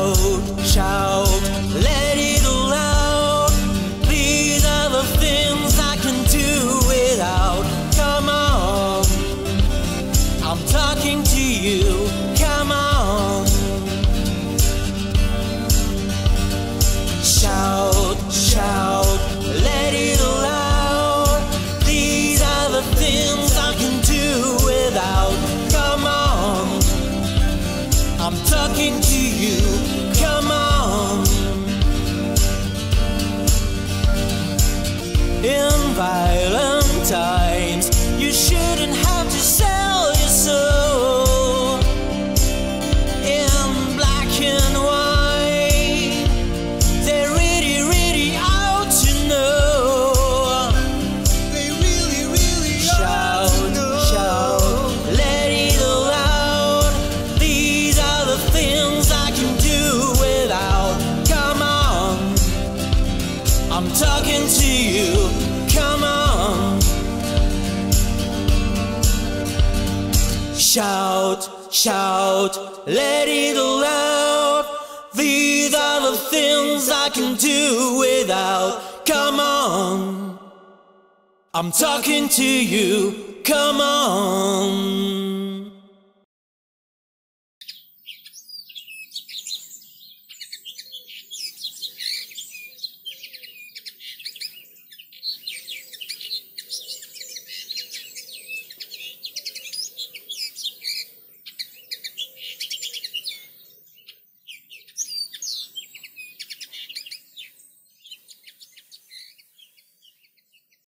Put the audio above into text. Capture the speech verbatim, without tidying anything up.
Shout, shout, let it all out. These are the things I can do without. Come on, I'm talking to you. Come on. Shout, shout, let it all out. These are the things I can do without. Come on, I'm talking to you. Come on. In violent times, you shouldn't have to sell your soul. In black and white, they're really, really out to know. They really, really shout, out to know. Shout, let it all out. These are the things I can do without. Come on, I'm talking to you. Come on. Shout, shout, let it all out. These are the things I can do without. Come on, I'm talking to you. Come on.